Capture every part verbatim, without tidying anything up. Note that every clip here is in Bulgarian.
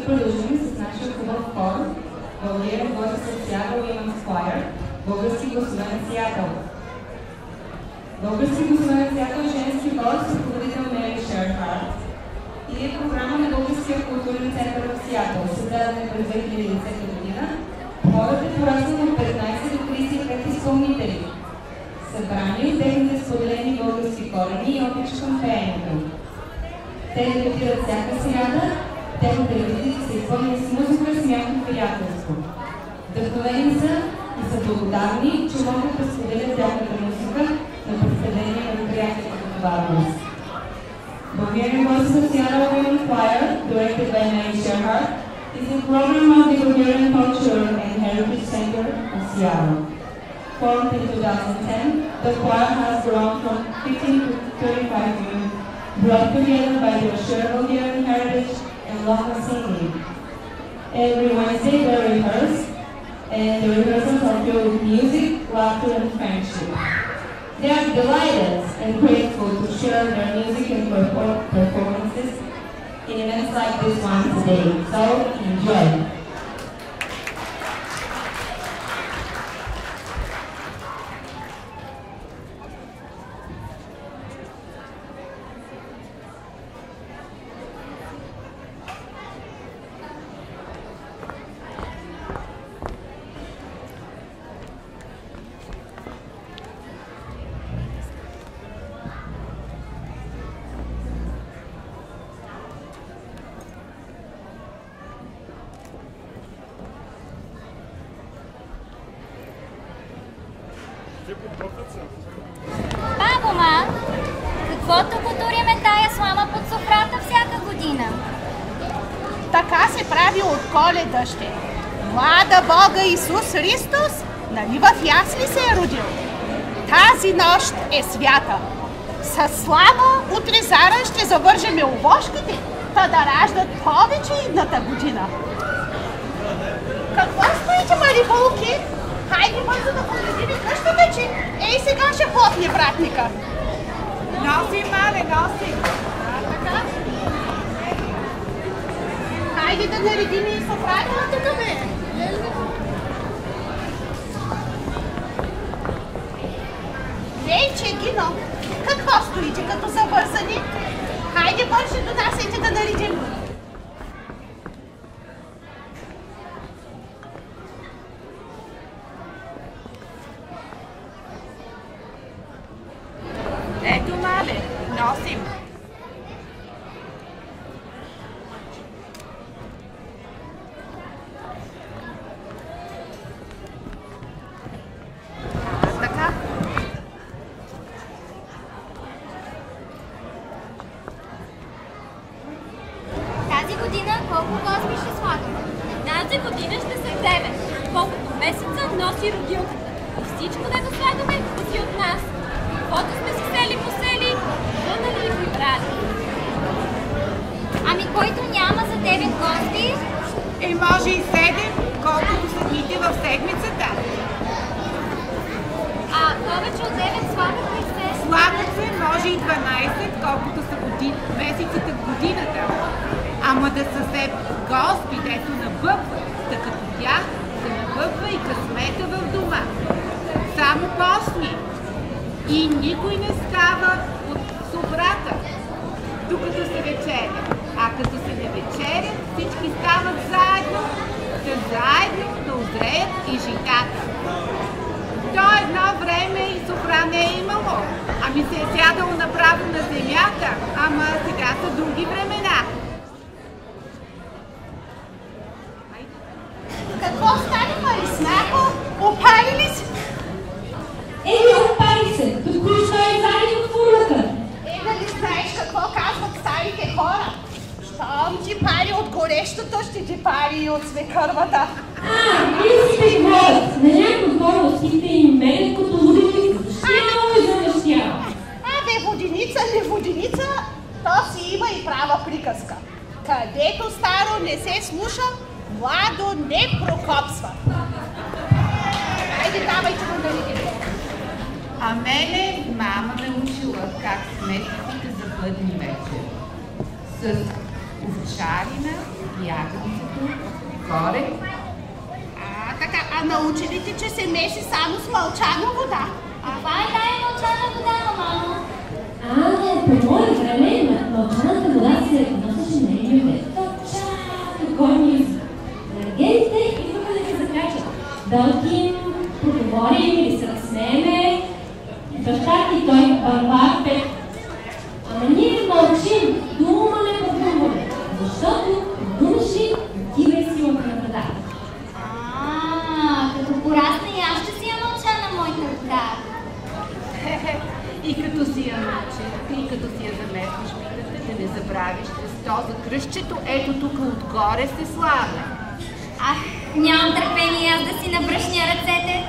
продължим с нашия хубав хор Bulgarian School of Seattle, български гласове на Сиатъл. Български гласове на Сиатъл е женски хор с ръководител Sherhart и е програма на Българския културен център в Сиатъл, създадена през две хиляди и десета година. Хорът е пораснал от петнайсет до трийсет и пет изпълнители, събрани от техните споделени български корени и обич към пеенето. Те репетират всяка сряда, техните репетиции са изпълнени с музика, смях и приятелство. Вдъхновени са и са благодарни, че могат да споделят тяхната музика на представление на мероприятията в Варнас. Bulgarian School of Seattle Women Choir, directed by Sherhart, is a program of the Bulgarian Culture and Heritage Center of Seattle. Formed in two thousand ten, the choir has grown from fifteen to thirty-five women, brought together by their shared Bulgarian heritage and love of singing. Every Wednesday they rehearse, and the rehearsals are filled with music, laughter, and friendship. They are delighted and grateful to share their music and performances in events like this one today. So enjoy! Бабо-ма, какво тук туриме тая слама под софрата всяка година? Така се прави от Коледа ще. Млада Бога Исус Христос, нали в ясли се е родил? Тази нощ е свята. Със слава утре зара ще завържеме овошките, та да раждат повече идната година. Какво стоите, марибулки? Хайде бързо да погледим къщата, че ей сега ще плотне братника. Носи, мале, носи. А, така. Хайде да наредим и софрата тук, бе. Вече, Гино, какво стоите като завързани? Хайде бърже донасете да наредим. Ето, мале, носим. А, така. Тази година колко гости ще слагаме? Тази година ще са девет, колкото месеца носи родилката. И всичко, дето слагаме, си от нас. Каквото сме си сели по сели, върнали и прибрали. Ами който няма за девет гости? Е, може и седем, колкото са дните в седмицата. А повече от девет слагат ли се? Слагат се, може и дванайсет, колкото са годин, месеците в годината. Ама да са се гости, дето набъбват, да като тях се набъбва и късмета в дома. Само постни. И никой не става от собрата, докато се вечеря. А като се не вечеря, всички стават заедно, да заедно да озреят и житата. То едно време и софра не е имало, ами се е сядало направо на земята, ама сега са други времена. Какво стане, Мариснако? Опали ли си? Еми, опали се! Току-що е заедно от фурната! Е, нали знаеш какво казват старите хора? Щом ти пари от горещото, ще ти пари и от свекървата. А, вие си говорят! На някои хора усите им мерят като воденица. Защява и завършява. А, бе, воденица, не воденица, то си има и права приказка. Където старо не се слуша, младо не прокопсва. Хайде, давайте го да видим. А мене мама ме учила как сметките за бъдни вечер. С овчарина, ягодицето, горе. А, така, а научили че се меши само с мълчана вода? Каква е тая мълчана вода, мамо? А, по мое време мълчаната вода се носеше на рибите. Чак, горни енергетите и тук да се закачат. Да отим, поговорим или се разсмееме. Баща ти той барбар пет. Ама ние мълчим, думаме по думаме, защото думаши отива и силата на вода. А, като порасна и аз ще си я мълча на моята вода. И като си я научи, и като си я замесваш питата, да не забравиш тесто за кръстчето, ето тук отгоре се слага. Ах, нямам търпение аз да си набръшня ръцете.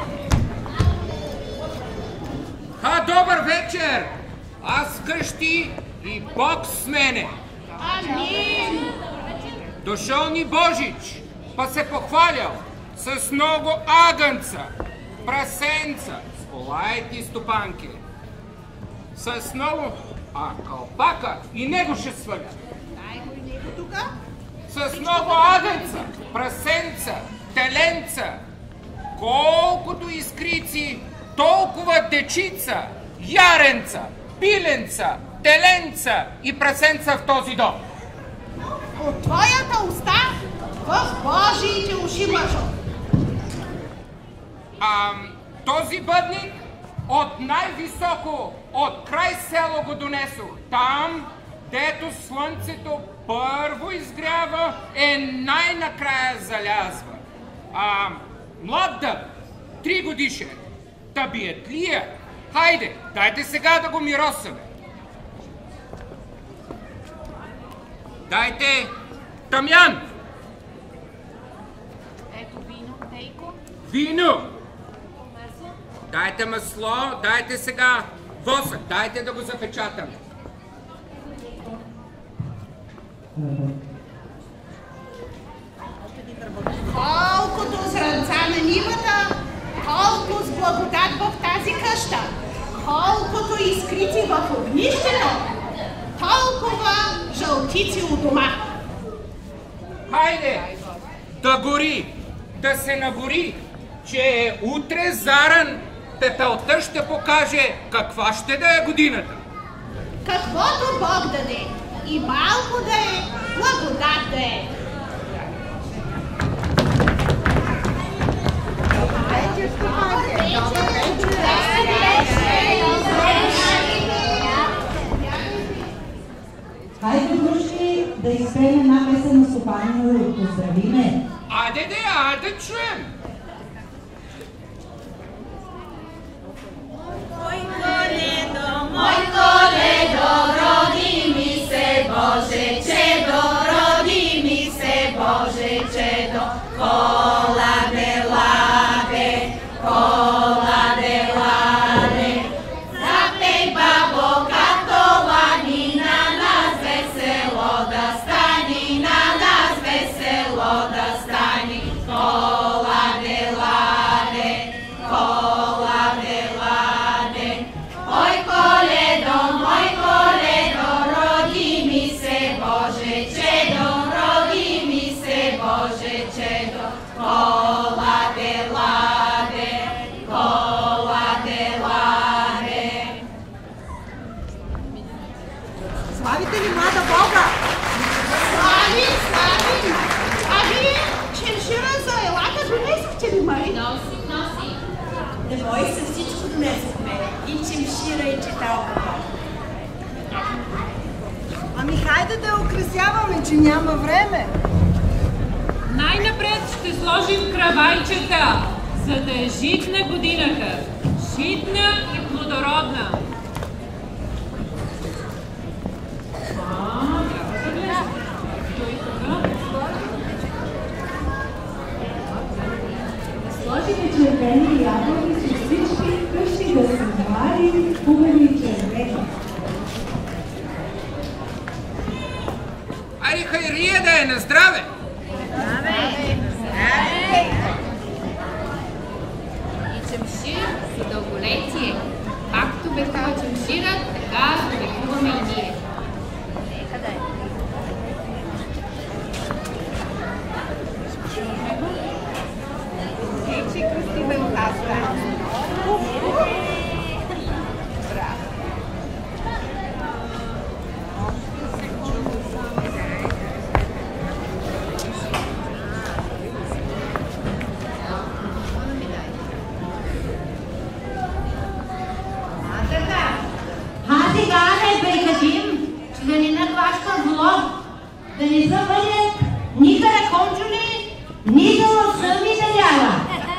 А, добър вечер! Аз къщи и Бог с мене. Амин! Дошъл ни Божич, па се похвалял с много агънца, прасенца, полайти стопанки. С много... А, кълпака и него ще сваля. Дай го и него тука. С много агънца, прасенца, теленца, колкото искрици, толкова дечица, яренца, пиленца, теленца и прасенца в този дом. От твоята уста в Божиите уши мъжо. А този бъдник от най-високо, от край село го донесох. Там, дето слънцето първо изгрява, е най-накрая залязва. А млад дъб, три годишен, та биетлия. Хайде, дайте сега да го миросаме. Дайте тамян. Ето вино, Тейко. Вино. Дайте масло, дайте сега восък, дайте да го запечатаме. Колкото зранца на нивата, колко с благодат в тази къща, колкото изкрити в огнището, толкова жълтици у дома. Хайде, да гори, да се нагори, че утре заран пепелта ще покаже каква ще да е годината. Каквото Бог даде, и малко да е, благодат да е. Хайде, дружки, да изпеем една песен на стопанина, да го поздравиме. Айде де, айде чуем! Мой коледо, мой коледо, роди ми се, Боже чедо, роди ми се, Боже чедо, коладе, ладе, коладе, ладе, запей бабо, като лани, на нас весело да стани, на нас весело да стани, коладе, ладе, коладе, ладе. Мой коледо, мой коледо, роди ми се, Боже чедо, роди ми се, Боже чедо, коладе, ладе, коладе, ладе. Славите ли млада Бога? Слави, слави! А вие, чемшира за елата, донесохте ли май? Носи, носи. Не бой се, всичко донесохме. И чемшира, и читалка. Ами хайде да я украсяваме, че няма време. Най-напред ще сложим кравайчета, за да е житна годината. Житна и плодородна. А, трябва да гледам. Той така. Сложите червени ябълки, че всички къщи да се вари хубави червени. Айде хайрия да е на здраве! И чемшир за дълголетие. Както векал чемшира, така векуваме и ние. да не забъдят ни караконджули, ни да лъсъм и да лява.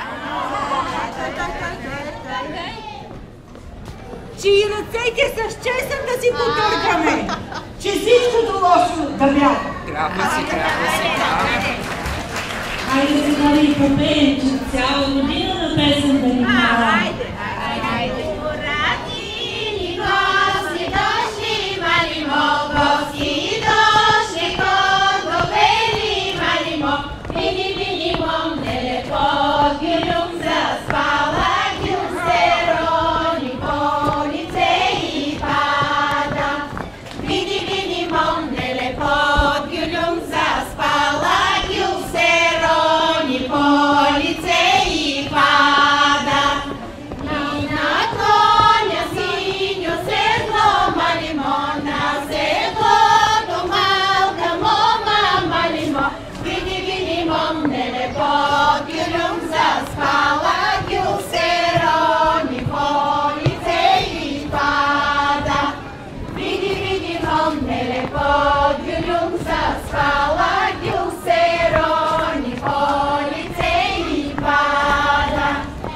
Че и ръцете с чесън да си потъркаме, че всичкото лошо да бяга. Трябва си, трябва си, да. Хайде сега да и попеем, че цяла година на песен да ни мала. Хайде, хайде. Поратили гости дошли, малимо, гости дошли, подобели, малимо, вини, вини, мом, нелепо, гюлюм заспала, гюлюм стерони, по лице и пада. Вини, вини, мом, нелепо, гюлюм заспала, гюлюм стерони, по лице и пада. И на коня синьо седло, малимо, на седлото малка мома, малимо, вини, вини, мом, нелепо, гюлюм заспала, гюл се рони, по лице и пада. Вини, вини, мом, нелепо, гюлюм заспала, гюл се рони, по лице и пада.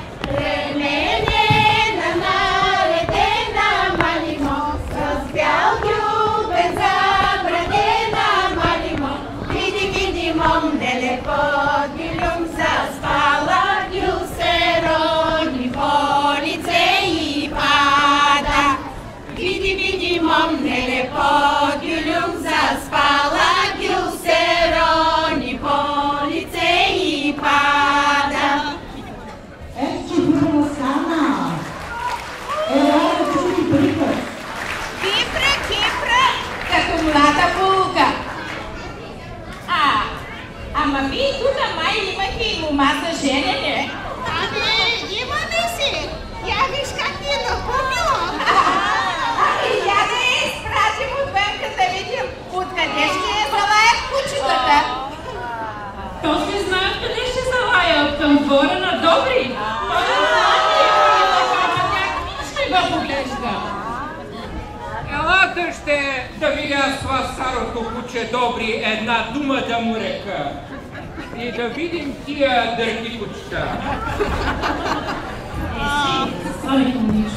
Ременена, наредена, малимо, с бял гюбен забранена, малимо, види, види, мом, нелепо, гюлюм заспала, гюл се рони, по лице и пада. Види, види, мом, нелепо, гюлюм заспала, гюл се рони, по лице и пада. Ето, че хубава стана. Ела да чуди приказ. Кипра, Кипра, като млада булка. А, ама вие тук май имате и мома за женене. Ами, имаме си. Я виж как ни е напомнила. Ами, я да я изпратим отвънка да видим откъде ще я залаят кучетата. То си знаят къде ще залая, от към двора на Добри. Ще го поглежда. Елата ще да видя с вас старото куче Добри една дума да му река. И да видим тия дърги кучета. Ами, комиш.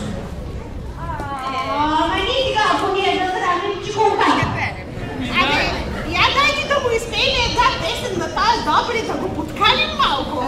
Ама ни сега, ако ни е да здравим чуколка. Абе, я дайте да му изпеем една песен на тази Добри, да го подканим малко.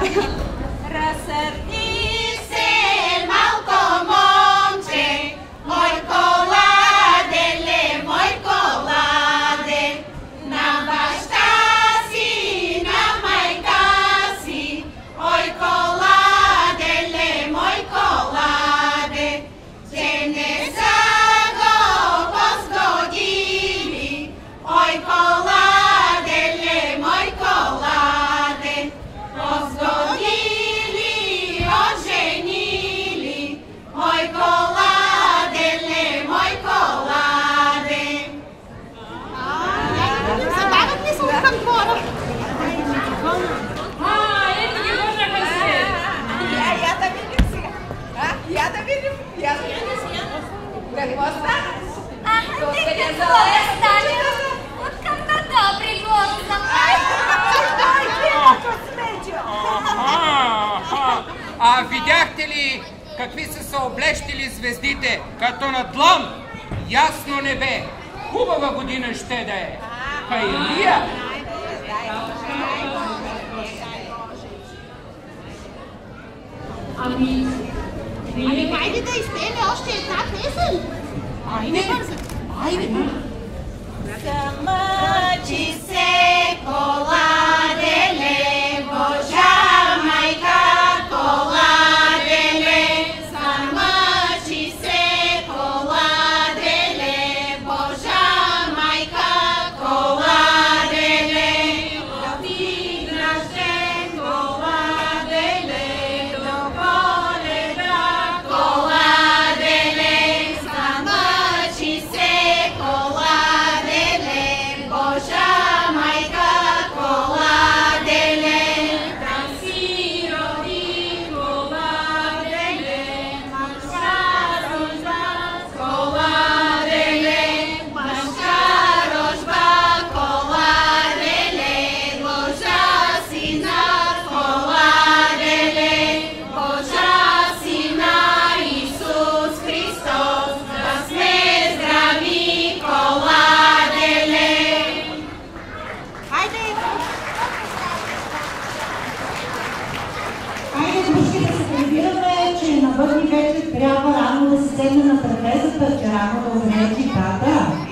Разсърди се, малко момче, мой коладеле, мой коладе, на баща си, на майка си, ой коладеле, мой коладе, че не са го позгодили, ой коладеле, мой коладе, позгодили, оженили, мой коладеле, мой коладе. Забавят ли се от към двора? А, ето ги върнаха се. Я, я да видим сега. А, я да видим, я да видим сега. Какво стана? А, ти какво да стане? Откъм на Добри гласа. Аха, а видяхте ли какви са се облещили звездите, като на длан? Ясно небе, хубава година ще да е. Хайрия! Ами, Ами, хайде да изпеем още една песен. Айде, айде. Замъчи се, коладеле, Божа майка, коладеле. Замъчи се, коладеле, Божа майка, коладеле. Да стигнаш ден, коладеле, до Коледа, коладеле. Замъчи се, коладеле, бъдни вече трябва рано да се седне на трапезата, че рано да огрее читата.